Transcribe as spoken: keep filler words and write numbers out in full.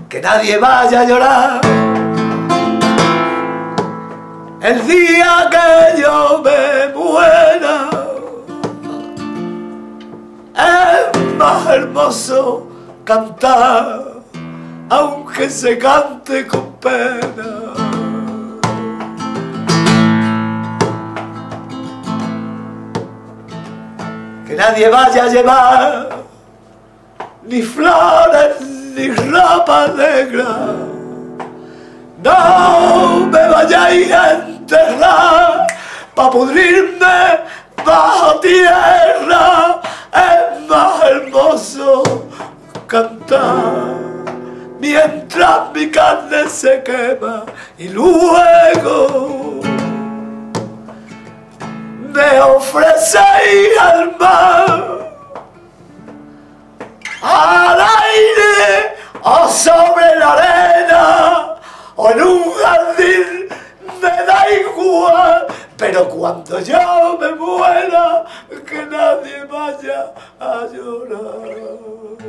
que nadie vaya a llorar. El día que yo me muera es más hermoso cantar, aunque se cante con pena. Que nadie vaya a llevar ni flores ni ropa negra. No me vayáis a enterrar pa' pudrirme bajo tierra. Es más hermoso cantar mientras mi carne se quema y luego me ofrecéis al mar, al aire o sobre la arena o en un jardín, me da igual, pero cuando yo me muera, que nadie vaya a llorar.